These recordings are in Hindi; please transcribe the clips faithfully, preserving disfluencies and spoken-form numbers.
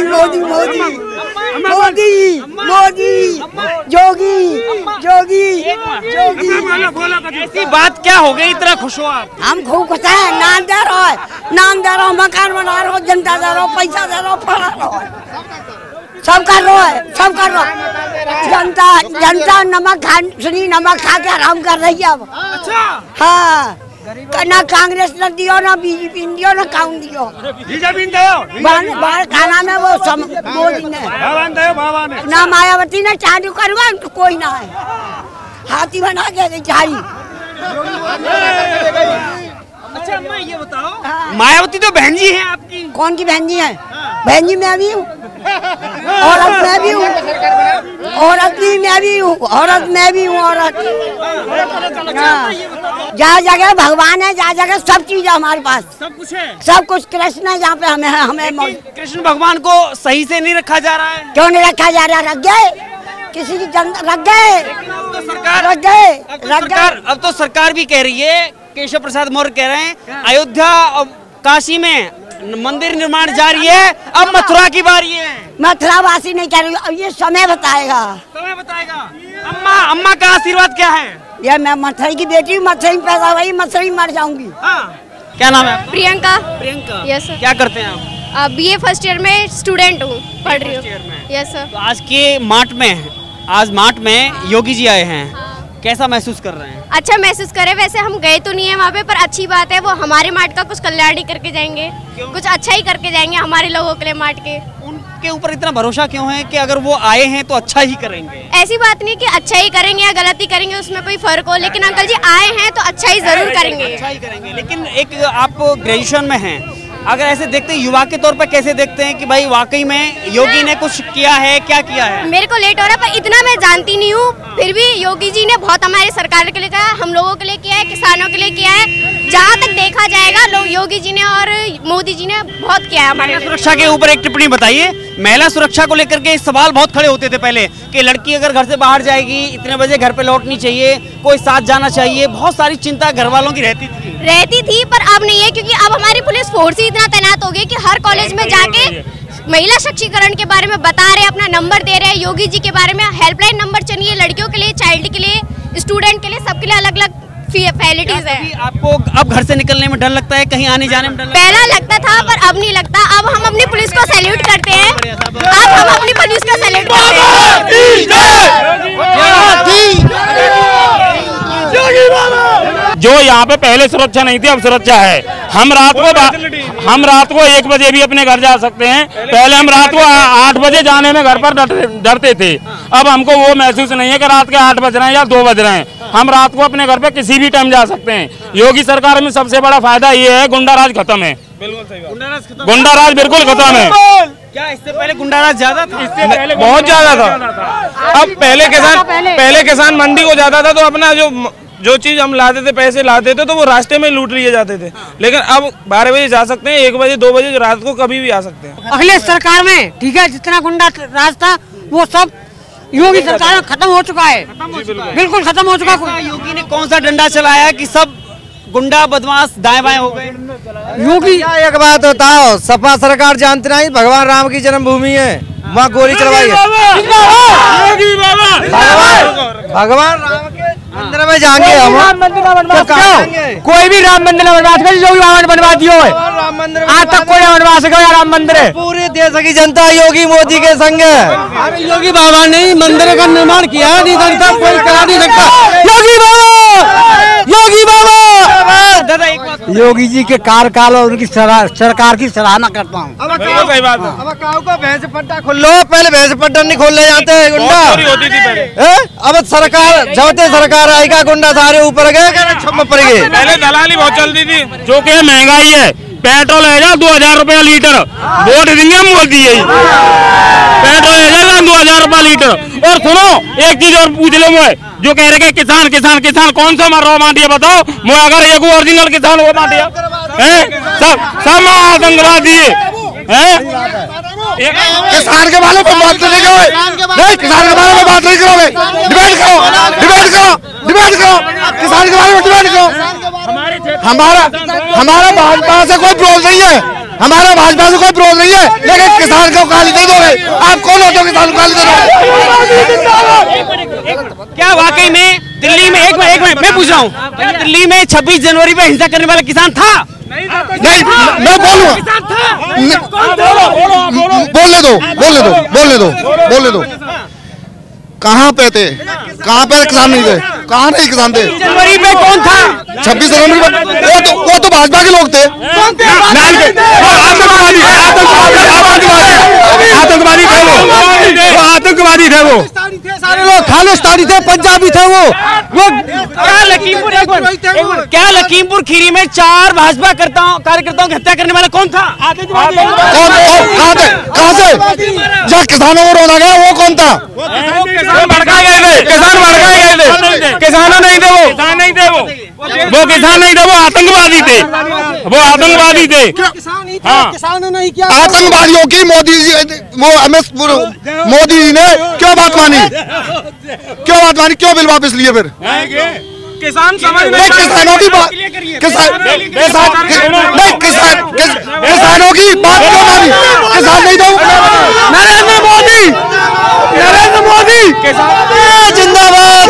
मोदी मोदी मोदी मोदी जोगी जोगी जोगी। ऐसी बात क्या हो गई, इतना खुश हो आप? हम खूब खुश हैं। नाम दे रहो है, नाम दे रहो, मकान बना रहो, जनता दे रहो, पैसा दे रहो, फड़ा रहो, सब कर रहा है, सब कर रहा है। जनता जनता नमक खा सुनी नमक खा के आराम कर रही है अब। अच्छा हाँ, ना कांग्रेस ने दियो, ना बीजेपी ने दियो, ना काउन दियो। बीजेपी ने दियो, बाहर खाना में वो सम मोदी ने भगवान दियो, भगवान ने ना मायावती ने चालू करवा तो कोई ना है, हाथी बना के गई चारी। अच्छा अम्मा ये बताओ, मायावती तो बहन जी है आपकी। कौन की बहन जी है? बहन जी मैं भी हूँ, औरत मैं भी हूँ, औरत भी मैं भी हूँ, औरत मैं भी हूँ, औरत। जहाँ जगह भगवान है, जहाँ जगह सब चीज है हमारे पास, सब कुछ है, सब कुछ कृष्ण है जहाँ पे हमें हमें कृष्ण भगवान को सही से नहीं रखा जा रहा है। क्यों नहीं रखा जा रहा? रख गए किसी की जनता, रख गए सरकार, रख गए रख गए। अब तो सरकार भी कह रही है, केशव प्रसाद मौर्य कह रहे हैं अयोध्या और काशी में मंदिर निर्माण जारी है, अब मथुरा की बारी है। मथुरा वासी नहीं कह रही, अब ये समय बताएगा, समय बताएगा। अम्मा अम्मा का आशीर्वाद क्या है? ये मैं मथुरा की बेटी हूँ, मथुरा में पैदा हुई, मथुरा में मर जाऊंगी। हाँ। क्या नाम है? प्रियंका। Priyanka, yes sir. क्या करते हैं आप? बी ए फर्स्ट ईयर में स्टूडेंट हूँ, पढ़ रही हूँ। Yes sir. तो आज के मार्च में आज मार्च में योगी जी आए हैं, कैसा महसूस कर रहे हैं? अच्छा महसूस करे। वैसे हम गए तो नहीं है वहाँ पे, पर अच्छी बात है, वो हमारे मार्ट का कुछ कल्याण ही करके जाएंगे, कुछ अच्छा ही करके जाएंगे हमारे लोगों के लिए मार्ट के। उनके ऊपर इतना भरोसा क्यों है कि अगर वो आए हैं तो अच्छा ही करेंगे? ऐसी बात नहीं कि अच्छा ही करेंगे या गलत ही करेंगे, उसमें कोई फर्क हो, लेकिन अंकल जी आए हैं तो अच्छा ही जरूर करेंगे। अच्छा ही करेंगे। लेकिन एक आप ग्रेजुएशन में हैं, अगर ऐसे देखते हैं युवा के तौर पर कैसे देखते हैं कि भाई वाकई में योगी ने कुछ किया है, क्या किया है? मेरे को लेट हो रहा है पर इतना मैं जानती नहीं हूँ, फिर भी योगी जी ने बहुत हमारी सरकार के लिए किया, हम लोगों के लिए किया है, किसानों के लिए किया है। जहाँ तक देखा जाएगा लोग योगी जी ने और मोदी जी ने बहुत किया है हमारे। सुरक्षा के ऊपर एक टिप्पणी बताइए। महिला सुरक्षा को लेकर के सवाल बहुत खड़े होते थे पहले कि लड़की अगर घर से बाहर जाएगी इतने बजे घर पे लौटनी चाहिए, कोई साथ जाना चाहिए, बहुत सारी चिंता घर वालों की रहती थी रहती थी पर अब नहीं है, क्योंकि अब हमारी पुलिस फोर्स ही इतना तैनात हो गई कि हर कॉलेज में जाके महिला सशक्तिकरण के बारे में बता रहे, अपना नंबर दे रहे हैं, योगी जी के बारे में हेल्पलाइन नंबर चाहिए लड़कियों के लिए, चाइल्ड के लिए, स्टूडेंट के लिए, सबके लिए अलग अलग फैसिलिटीज है। आपको अब घर से निकलने में डर लगता है, कहीं आने जाने में डर लगता है? पहला लगता था पर अब नहीं लगता। अब हम अपनी पुलिस को सैल्यूट करते हैं, अब हम अपनी पुलिस को सैल्यूट करते हैं। जो यहाँ पे पहले सुरक्षा नहीं थी अब सुरक्षा है। हम रात को हम रात को एक बजे भी अपने घर जा सकते हैं, पहले हम रात को आठ बजे जाने में घर पर डरते थे, अब हमको वो महसूस नहीं है कि रात के आठ बज रहे हैं या दो बज रहे हैं, हम रात को अपने घर पे किसी भी टाइम जा सकते हैं। योगी सरकार में सबसे बड़ा फायदा ये है गुंडा राज खत्म है। बिल्कुल सही बात, गुंडा राज बिल्कुल खत्म है। क्या इससे पहले गुंडा राज ज्यादा था? इससे पहले बहुत ज्यादा था। अब पहले किसान पहले किसान मंडी को जाता था तो अपना जो जो चीज हम लाते थे, पैसे लाते थे, तो वो रास्ते में लूट लिए जाते थे। लेकिन अब बारह बजे जा सकते हैं, एक बजे दो बजे रात को कभी भी आ सकते हैं। अगले सरकार में ठीक है, जितना गुंडा राज था वो सब योगी सरकार में खत्म हो चुका है, बिल्कुल खत्म हो चुका है। योगी ने कौन सा डंडा चलाया कि सब गुंडा बदमाश दाएं बाएं हो गए? योगी एक बात बताओ, सपा सरकार जानते नहीं भगवान राम की जन्मभूमि है, वहाँ गोली चलवाई है। भगवान राम के मंदिर में जाएंगे हम, कोई भी राम मंदिर में बनवा सके, योगी बाबा ने बनवा दियो है, आज तक कोई बनवा सके राम मंदिर है। पूरे देश की जनता योगी मोदी के संग है। योगी बाबा ने मंदिर का निर्माण किया, नहीं सकता कोई करा नहीं सकता। योगी बाबा, योगी बाबा, योगी जी के कार्यकाल और उनकी सरकार की सराहना करता हूँ। सही बात है। अब काऊ को भैंस पट्टा खोल लो, पहले भैंस पट्टा नहीं खोलने जाते हैं गुंडा होती थी पहले। अब सरकार जबते सरकार आएगा गुंडा सारे ऊपर गए, छम पड़ गए। पहले दलाली बहुत चलती थी, जो कि महंगाई है, पेट्रोल है जा दो हजार रुपया लीटर, वोट देंगे हम मोदी है, पेट्रोल है जा दो हजार रुपया लीटर। और सुनो एक चीज और पूछ लो, मुझे जो कह रहे कि किसान किसान किसान कौन सा मर रहा माटिया बताओ, मुझे अगर एक ओरिजिनल किसान हो माटिया है, सब सब आतंकवादी है। किसान के बारे में बात नहीं करोगे, नहीं किसान के बारे में बात नहीं करोगे, डिबेट करो, डिबेट करो, डिबेट करो, किसान के बारे में डिबेट करो। हमारा हमारा भाजपा से कोई विरोध नहीं है, हमारा भाजपा से कोई विरोध नहीं है, लेकिन किसान को गाली दे दोगे? आप कौन होते हो किसान को गाली दे दोगे? क्या वाकई में दिल्ली में एक मिनट एक मिनट मैं पूछ रहा हूँ, दिल्ली में छब्बीस जनवरी पे हिंसा करने वाला किसान था? नहीं, मैं बोलूँ, बोलने दो बोलने दो बोलने दो बोलने दो कहाँ पे थे? कहाँ पे किसान नहीं थे? कहाँ नहीं किसान थे? जनवरी पे कौन था? छब्बीस जनवरी में वो तो वो तो भाजपा के लोग थे। आतंकवादी थे वो, आतंकवादी थे वो, सारे लोग खालिस्तानी थे, पंजाबी थे वो। वो क्या लखीमपुर क्या लखीमपुर खीरी में चार भाजपा कार्यकर्ताओं की हत्या करने वाला कौन था? कौन? कहाँ थे? कहाँ से? जहाँ किसानों को रोना गया वो कौन था? किसान भड़काए गए थे, किसान भड़काए गए थे, किसानों नहीं थे वो, किसान नहीं थे वो, वो किसान नहीं थे, वो आतंकवादी थे, वो आतंकवादी थे। हाँ, किसानों ने क्या आतंकवादियों की मोदी जी वो एम एस मोदी जी ने क्यों बात मानी? क्यों बात मानी? क्यों बिल वापस लिए फिर? किसान समझ में किसानों की बात किसान किसान नहीं किसान किसानों की बात क्यों मानी? किसान नहीं दो नरेंद्र मोदी नरेंद्र मोदी जिंदाबाद।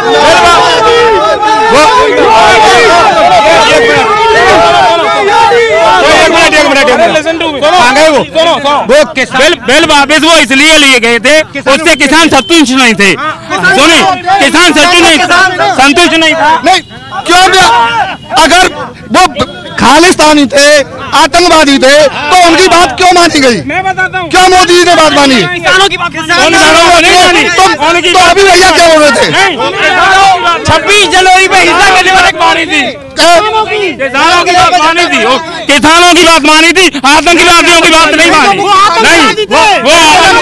बिल वापस वो इसलिए लिए गए थे, उससे किसान संतुष्ट नहीं थे। सुनिए, किसान संतुष्ट नहीं संतुष्ट नहीं था। नहीं क्यों? अगर वो खालिस्तानी थे, आतंकवादी थे, तो उनकी बात क्यों मानी गई? मैं बताता हूँ क्यों मोदी जी ने बात मानी? किसानों की बात किसानों नहीं मानी। तो अभी भैया क्या बोल रहे थे? छब्बीस जनवरी पे हिंसा करने वाले मानी थी, किसानों की बात मानी थी, किसानों की बात मानी थी, आतंकवादियों की बात नहीं मानी। नहीं, वो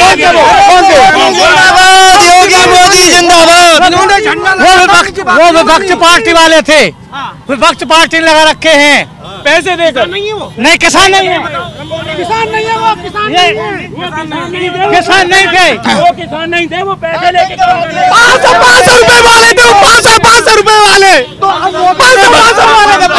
योगी मोदी जिंदाबाद। वो विपक्ष वो विपक्ष पार्टी वाले थे, विपक्ष पार्टी लगा रखे हैं पैसे देकर। नहीं है वो, नहीं किसान नहीं है, किसान नहीं है वो, किसान नहीं किसान नहीं थे, वो किसान नहीं थे, वो पैसे लेके पाँच सौ पाँच सौ रुपए वाले थे, पाँच सौ पाँच सौ रुपए वाले, पाँच सौ पाँच सौ वाले थे।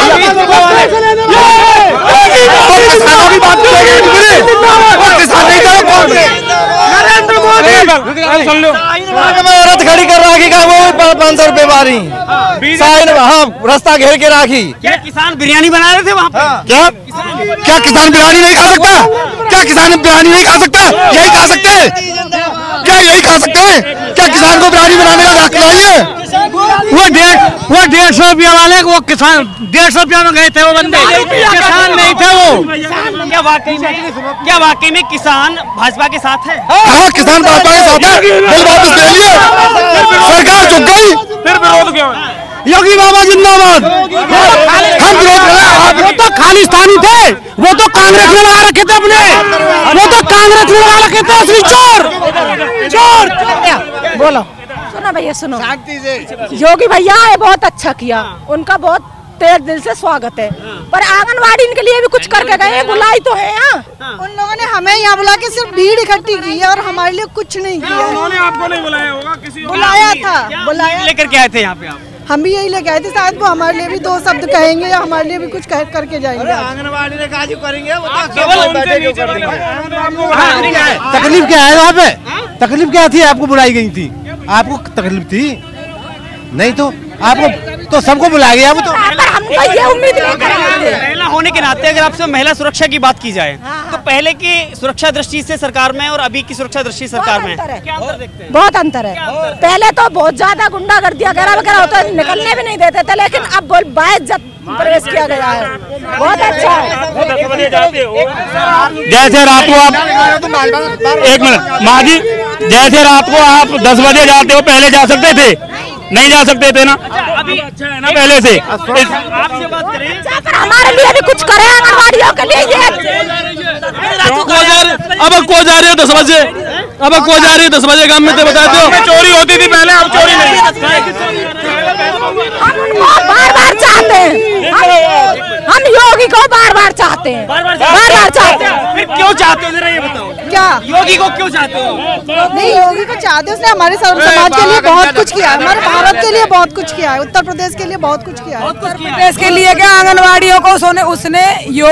किसानों की बात किसान नहीं था। नरेंद्र मोदी सुन लो, औरत खड़ी कर राखी का वो पाँच सौ रुपए मारी, साइन हाँ रास्ता घेर के राखी। क्या किसान बिरयानी बना रहे थे वहाँ पे? क्या क्या किसान बिरयानी नहीं खा सकता? क्या किसान बिरयानी नहीं खा सकता? यही खा सकते हैं? क्या यही खा सकते हैं? क्या किसान को बिरयानी बनाने का हक नहीं है? वो डेढ़ वो डेढ़ सौ रुपया वाले वो किसान डेढ़ सौ रुपया में गए थे वो बंदे, किसान नहीं थे वो। क्या वाकई में क्या वाकई में किसान भाजपा के साथ है? हाँ किसान भाजपा के साथ है। बिल वापस ले लिए, सरकार झुक गई, फिर विरोध क्यों? योगी बाबा जिंदाबाद। हम विरोध कर रहे हैं। वो तो खालिस्तानी थे, वो तो कांग्रेस में लगा रखे थे अपने, वो तो कांग्रेस में लगा रखे थे असली चोर चोर। बोलो सुनो भैया सुनो, योगी भैया ये बहुत अच्छा किया, उनका बहुत तेज दिल से स्वागत है, पर आंगनवाड़ी इनके लिए भी कुछ करके गए, बुलाई तो है यहाँ। उन लोगों ने हमें यहाँ बुला के सिर्फ भीड़ इकट्ठी की है और हमारे लिए कुछ नहीं किया। उन्होंने आपको नहीं बुलाया होगा, किसी बुलाया था, बुलाया लेकर के आए थे यहाँ पे आप? हम भी यही लेके आए थे, शायद वो हमारे लिए भी दो शब्द कहेंगे या हमारे लिए भी कुछ कह करके जाएंगे। आंगनबाड़ी ने काजू करेंगे, तकलीफ क्या है वहाँ पे? तकलीफ क्या थी? आपको बुलाई गई थी? आपको तकलीफ थी? नहीं तो आपको तो सबको बुलाया गया। वो तो हमको ये उम्मीद नहीं कर रहे थे। महिला होने के नाते अगर आपसे महिला सुरक्षा की बात की जाए तो पहले की सुरक्षा दृष्टि से सरकार में और अभी की सुरक्षा दृष्टि सरकार में क्या अंतर देखते हैं? बहुत अंतर है। पहले तो बहुत ज्यादा गुंडागर्दी वगैरह वगैरह होता, निकलने भी नहीं देते थे, लेकिन अब बाइस प्रवेश किया गया है, बहुत अच्छा है। जैसे रात को आप एक मिनट माँ जी, जैसे रात को आप दस बजे जाते हो, पहले जा सकते थे? नहीं जा सकते थे ना? अभी अच्छा है ना पहले से? आपसे बात करें, हमारे लिए भी कुछ करें आंगनबाड़ियों के लिए। अब को जा रहे हो दस बजे, अब को जा रही है दस बजे काम में तो बता दो। चोरी होती थी पहले, अब चोरी नहीं। हम उनको बार बार चाहते हैं, हम योगी को बार बार चाहते हैं, बार बार चाहते हैं। फिर क्यों चाहते हो, जरा ये बताओ। क्या योगी को क्यों चाहते हो? नहीं, योगी को चाहते, उसने हमारे समाज के लिए बहुत कुछ किया, हमारे भारत के लिए बहुत कुछ किया है, उत्तर प्रदेश के लिए बहुत कुछ किया है। उत्तर प्रदेश के लिए क्या, आंगनवाड़ियों को उसने उसने योग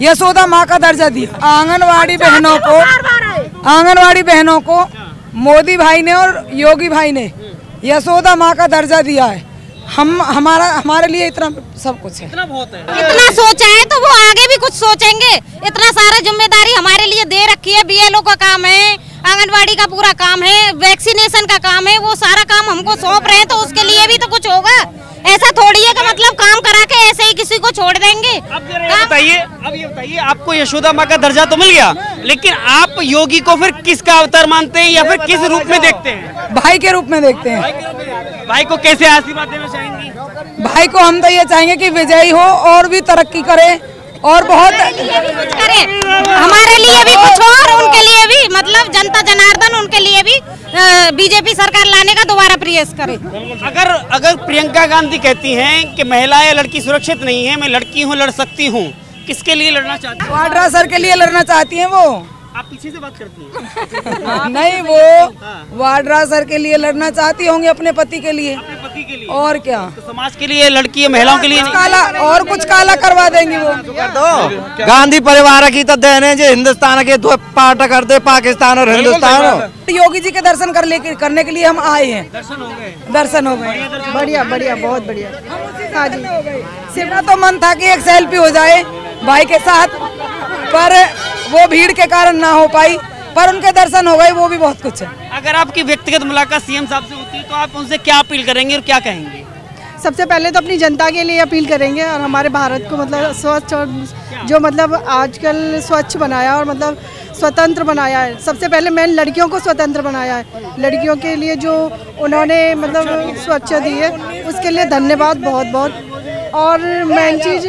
यशोदा माँ का दर्जा दिया। आंगनवाड़ी बहनों को आंगनवाड़ी बहनों को मोदी भाई ने और योगी भाई ने यशोदा माँ का दर्जा दिया है। हम हमारा हमारे लिए इतना सब कुछ है, इतना बहुत है। इतना सोचा है तो वो आगे भी कुछ सोचेंगे। इतना सारा जिम्मेदारी हमारे लिए दे रखी है। बीएलओ का काम है, आंगनवाड़ी का पूरा काम है, वैक्सीनेशन का काम है, वो सारा काम हमको सौंप रहे हैं तो उसके लिए भी तो कुछ होगा। ऐसा थोड़ी है कि मतलब काम करा के ऐसे ही किसी को छोड़ देंगे। अब ये बताइए, अब ये बताइए, आपको यशोदा माँ का दर्जा तो मिल गया, लेकिन आप योगी को फिर किसका अवतार मानते हैं या फिर किस रूप में देखते हैं? भाई के रूप में देखते हैं। भाई को कैसे आशीर्वाद देना चाहेंगी? भाई को हम तो ये चाहेंगे कि विजयी हो और भी तरक्की करे और बहुत कुछ करे, हमारे लिए भी कुछ हो और उनके लिए भी, मतलब जनता जनार्दन उनके लिए भी बीजेपी सरकार लाने का दोबारा प्रयास करे। अगर अगर प्रियंका गांधी कहती हैं कि महिला या लड़की सुरक्षित नहीं है, मैं लड़की हूँ, लड़ सकती हूँ, किसके लिए लड़ना चाहती हैं? वाड्रा सर के लिए लड़ना चाहती हैं वो। आप पीछे से बात करती हैं? नहीं, वो वाड्रा सर के लिए लड़ना चाहती होंगी, अपने पति के लिए। अपने पति के लिए? और क्या, तो समाज के लिए, लड़की महिलाओं के लिए काला और कुछ काला करवा देंगी वो। दो गांधी परिवार की तो देने जो हिंदुस्तान के दो पार्ट कर दे, पाकिस्तान और हिंदुस्तान। योगी जी के दर्शन कर ले करने के लिए हम आए हैं। दर्शन हो गए? दर्शन हो गए, बढ़िया बढ़िया, बहुत बढ़िया। हाँ जी, सिर्फ तो मन था कि एक सेल्फी हो जाए भाई के साथ, पर वो भीड़ के कारण ना हो पाई, पर उनके दर्शन हो गए, वो भी बहुत कुछ है। अगर आपकी व्यक्तिगत मुलाकात सीएम साहब से होती है तो आप उनसे क्या अपील करेंगे और क्या कहेंगे? सबसे पहले तो अपनी जनता के लिए अपील करेंगे और हमारे भारत को मतलब स्वच्छ और जो मतलब आजकल स्वच्छ बनाया और मतलब स्वतंत्र बनाया है। सबसे पहले मैंने लड़कियों को स्वतंत्र बनाया है, लड़कियों के लिए जो उन्होंने मतलब स्वच्छ दी है उसके लिए धन्यवाद बहुत बहुत। और मेन चीज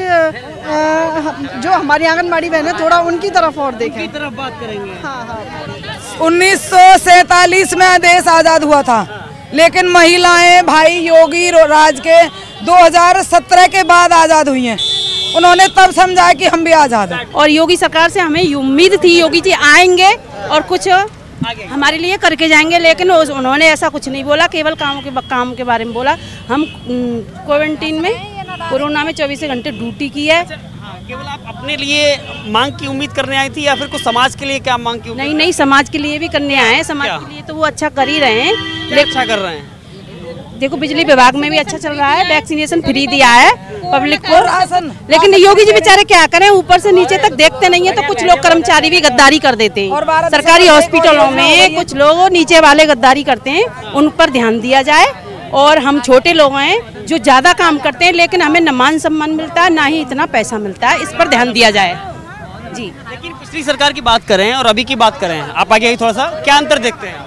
जो हमारी आंगनबाड़ी बहन है, थोड़ा उनकी तरफ और देखें। उनकी तरफ बात करेंगे। हाँ हाँ। उन्नीस सौ सैतालीस में देश आजाद हुआ था, लेकिन महिलाएं भाई योगी राज के दो हज़ार सत्रह के बाद आजाद हुई हैं। उन्होंने तब समझा कि हम भी आजाद हैं। और योगी सरकार से हमें उम्मीद थी योगी जी आएंगे और कुछ हमारे लिए करके जाएंगे, लेकिन उन्होंने ऐसा कुछ नहीं बोला, केवल कामों के काम के बारे में बोला। हम क्वारंटीन में कोरोना में चौबीस घंटे ड्यूटी की है। केवल आप अपने लिए मांग की उम्मीद करने आई थी या फिर कुछ समाज के लिए क्या मांग की उम्मीद? नहीं नहीं, समाज के लिए भी करने आए हैं। समाज के लिए तो वो अच्छा कर ही रहे हैं, लेकिन अच्छा कर रहे हैं। देखो बिजली विभाग में भी अच्छा चल रहा है, वैक्सीनेशन फ्री दिया है पब्लिक को, लेकिन योगी जी बेचारे क्या करें, ऊपर से नीचे तक देखते नहीं है। तो कुछ लोग कर्मचारी भी गद्दारी कर देते हैं, सरकारी हॉस्पिटलों में कुछ लोग नीचे वाले गद्दारी करते हैं, उन पर ध्यान दिया जाए। और हम छोटे लोग हैं जो ज़्यादा काम करते हैं, लेकिन हमें न मान सम्मान मिलता है ना ही इतना पैसा मिलता है, इस पर ध्यान दिया जाए जी। लेकिन पिछली सरकार की बात करें और अभी की बात करें, आप आगे थोड़ा सा क्या अंतर देखते हैं?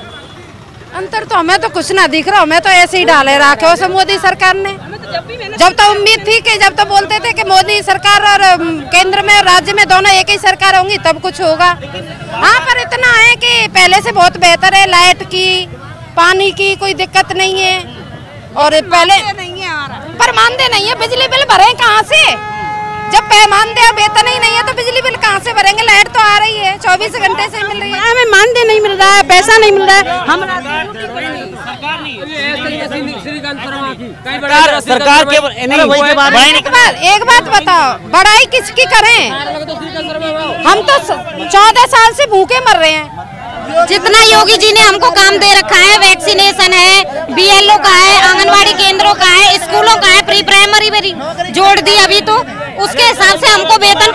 अंतर तो हमें तो कुछ ना दिख रहा, हमें तो ऐसे ही डाले रखे हो सब मोदी सरकार ने। जब तो उम्मीद थी कि जब तो बोलते थे कि मोदी सरकार और केंद्र में और राज्य में दोनों एक ही सरकार होंगी तब कुछ होगा। हाँ, पर इतना है कि पहले से बहुत बेहतर है, लाइट की पानी की कोई दिक्कत नहीं है। और पहले पर मानते नहीं है, बिजली बिल भरे कहाँ से? जब पैमानदे और वेतन ही नहीं है तो बिजली बिल कहाँ से भरेंगे? लाइट तो आ रही है, चौबीस घंटे से मिल रही है। हमें मानदेय नहीं मिल रहा है, पैसा नहीं मिल रहा है। हम सरकार सरकार के एक बात एक बात बताओ, बढ़ाई किसकी करें? हम तो चौदह साल से भूखे मर रहे हैं। जितना योगी जी ने हमको काम दे रखा है, वैक्सीनेशन है, बीएलओ का है, आंगनवाड़ी केंद्रों का है, स्कूलों का है, प्री प्राइमरी में जोड़ दी अभी, तो उसके हिसाब से हमको वेतन।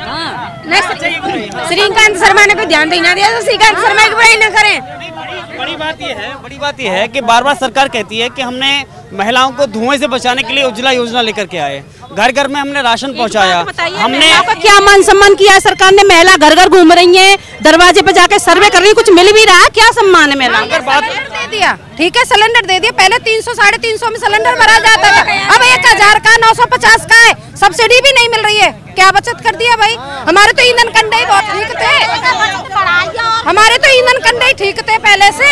श्रीकांत शर्मा ने कोई ध्यान नहीं दिया तो श्रीकांत शर्मा की बुराई न करें। बड़ी बात ये है बड़ी बात ये है कि बार बार सरकार कहती है कि हमने महिलाओं को धुएं से बचाने के लिए उज्ज्वला योजना लेकर के आए, घर घर में हमने राशन पहुंचाया। हमने क्या मान सम्मान किया है सरकार ने? महिला घर घर घूम रही है, दरवाजे पे जाके सर्वे कर रही है, कुछ मिल भी रहा है? क्या सम्मान है महिला? अगर बात दे दिया, ठीक है, सिलेंडर दे दिया। पहले तीन सौ साढ़े तीन सौ में सिलेंडर भरा जाता था, अब एक हजार का, नौ सौ पचास का है। सब्सिडी भी नहीं मिल रही है, क्या बचत कर दिया भाई? हमारे तो ईंधन कंडे ही बहुत ठीक थे, हमारे तो ईंधन कंडे ही ठीक थे पहले से।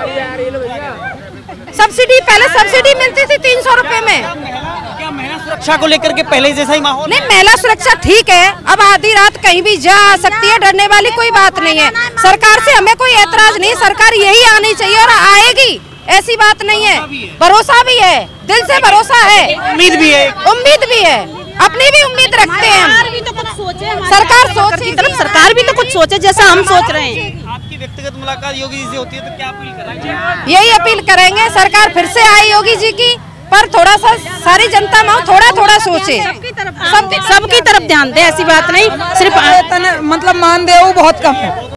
सब्सिडी पहले सब्सिडी मिलती थी तीन सौ रुपए में। क्या महिला सुरक्षा को लेकर के पहले जैसा ही माहौल? नहीं, महिला सुरक्षा ठीक है, अब आधी रात कहीं भी जा सकती है, डरने वाली कोई बात नहीं है। सरकार से हमें कोई एतराज नहीं, सरकार यही आनी चाहिए और आएगी, ऐसी बात नहीं है। भरोसा भी है, दिल से भरोसा है, उम्मीद भी है, उम्मीद भी है। अपनी भी उम्मीद रखते हैं। सरकार भी तो कुछ सोचे, सरकार सोचे की तरफ सरकार भी तो कुछ सोचे जैसा हम सोच रहे हैं। आपकी व्यक्तिगत मुलाकात योगी जी से होती है तो क्या अपील करेंगे? यही अपील करेंगे सरकार फिर से आए योगी जी की, पर थोड़ा सा सारी जनता में थोड़ा थोड़ा सोचे, सबकी तरफ सबकी तरफ ध्यान दे। ऐसी बात नहीं सिर्फ मतलब मान दे वो बहुत कम है।